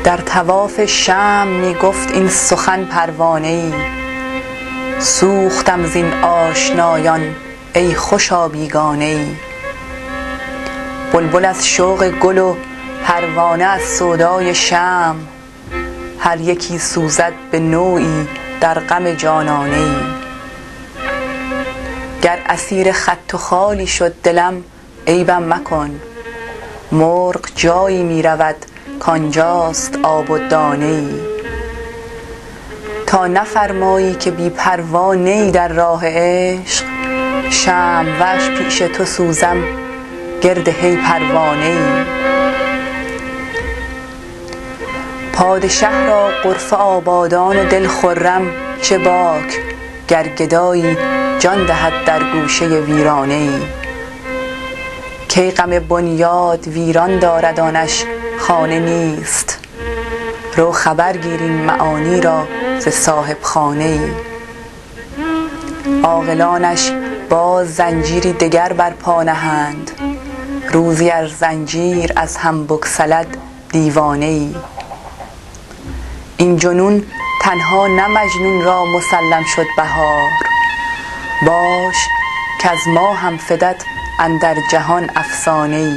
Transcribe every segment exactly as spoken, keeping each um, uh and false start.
در طواف شمع می گفت این سخن پروانه‌ای، سوختم زین آشنایان ای خوشا بیگانه‌ای. بلبل از شوق گل و پروانه از سودای شمع، هر یکی سوزد به نوعی در غم جانانه‌ای. گر اسیر خط و خالی شد دلم عیبم مکن، مرغ جایی می رود کانجاست آب و دانه‌ای. تا نفرمایی که بی پروا نی در راه عشق، شمع وش پیش تو سوزم گرد هی پروانه‌ای. پادشه را غرفه آبادان و دل خرم چه باک، گر گدایی جان دهد در گوشه ویرانه‌ای. کی غم بنیاد ویران دارد آنش خانه نیست، رو خبر گیر این معانی را ز صاحب خانه‌ای. عاقلانش باز زنجیری دگر بر پا نهند، روزی ار زنجیر از هم بگسلد دیوانه‌ای. این جنون تنها نه مجنون را مسلم شد بهار، باش کز ما هم فتد اندر جهان افسانه‌ای.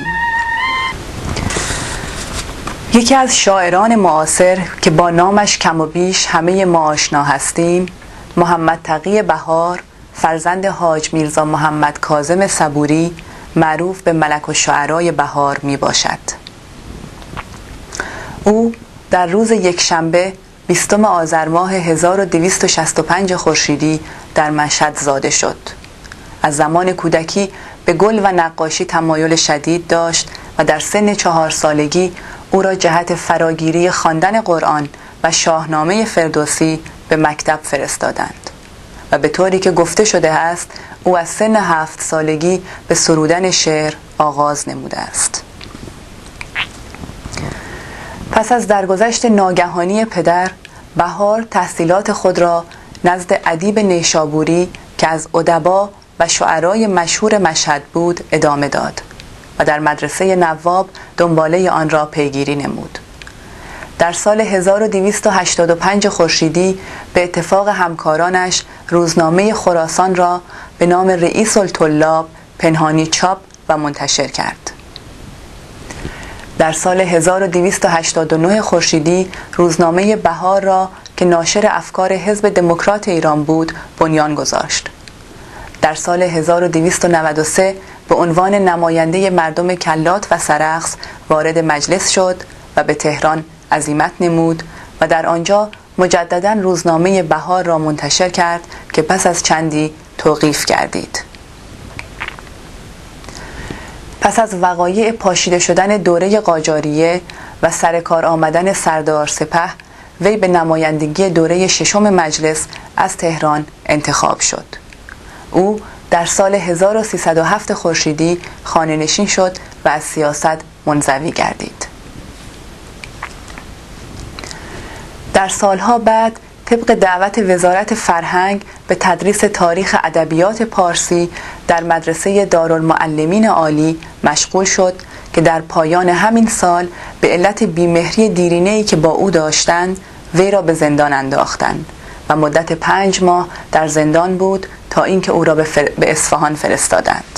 یکی از شاعران معاصر که با نامش کم و بیش همه ما آشنا هستیم، محمد تقی بهار، فرزند حاج میرزا محمد کاظم صبوری، معروف به ملک الشعرای بهار می باشد. او در روز یکشنبه بیستم آذر ماه هزار و دویست و شصت و پنج خورشیدی در مشهد زاده شد. از زمان کودکی به گل و نقاشی تمایل شدید داشت و در سن چهار سالگی او را جهت فراگیری خواندن قرآن و شاهنامه فردوسی به مکتب فرستادند و به طوری که گفته شده است او از سن هفت سالگی به سرودن شعر آغاز نموده است. پس از درگذشت ناگهانی پدر، بهار تحصیلات خود را نزد ادیب نیشابوری که از ادبا و شعرای مشهور مشهد بود ادامه داد و در مدرسه نواب دنباله آن را پیگیری نمود. در سال هزار و دویست و هشتاد و پنج خورشیدی به اتفاق همکارانش روزنامه خراسان را به نام رئیس الطلاب پنهانی چاپ و منتشر کرد. در سال هزار و دویست و هشتاد و نه خورشیدی روزنامه بهار را که ناشر افکار حزب دموکرات ایران بود بنیان گذاشت. در سال هزار و دویست و نود و سه به عنوان نماینده مردم کلات و سرخس وارد مجلس شد و به تهران عزیمت نمود و در آنجا مجددا روزنامه بهار را منتشر کرد که پس از چندی توقیف گردید. پس از وقایع پاشیده شدن دوره قاجاریه و سرکار آمدن سردار سپه، وی به نمایندگی دوره ششم مجلس از تهران انتخاب شد. او در سال هزار و سیصد و هفت خورشیدی خانه نشین شد و از سیاست منزوی گردید. در سالها بعد طبق دعوت وزارت فرهنگ به تدریس تاریخ ادبیات پارسی در مدرسه دارالمعلمین عالی مشغول شد که در پایان همین سال به علت بیمهری دیرینه‌ای که با او داشتند وی را به زندان انداختند و مدت پنج ماه در زندان بود تا اینکه او را به, فر... به اصفهان فرستادند.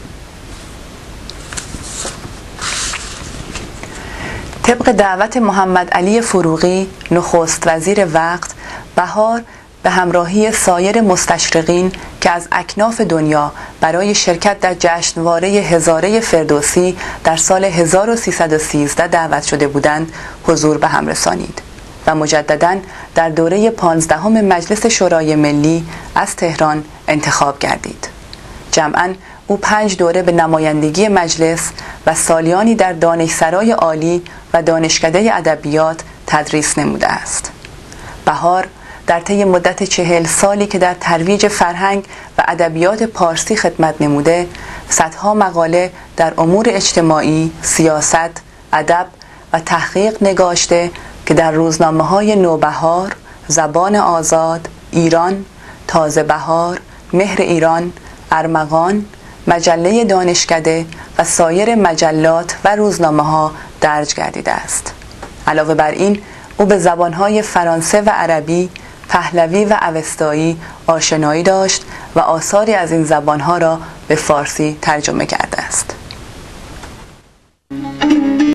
طبق دعوت محمد علی فروغی نخست وزیر وقت، بهار به همراهی سایر مستشرقین که از اکناف دنیا برای شرکت در جشنواره هزاره فردوسی در سال هزار و سیصد و سیزده دعوت شده بودند حضور به هم رسانید و مجدداً در دوره پانزدهم مجلس شورای ملی از تهران انتخاب گردید. جمعاً او پنج دوره به نمایندگی مجلس و سالیانی در دانشسرای عالی و دانشکده ادبیات تدریس نموده است. بهار در طی مدت چهل سالی که در ترویج فرهنگ و ادبیات پارسی خدمت نموده، صدها مقاله در امور اجتماعی، سیاست، ادب و تحقیق نگاشته که در روزنامه‌های نوبهار، زبان آزاد، ایران، تازه بهار، مهر ایران، ارمغان، مجله دانشکده و سایر مجلات و روزنامه‌ها درج گردیده است. علاوه بر این او به زبانهای فرانسه و عربی، پهلوی و اوستایی آشنایی داشت و آثاری از این زبانها را به فارسی ترجمه کرده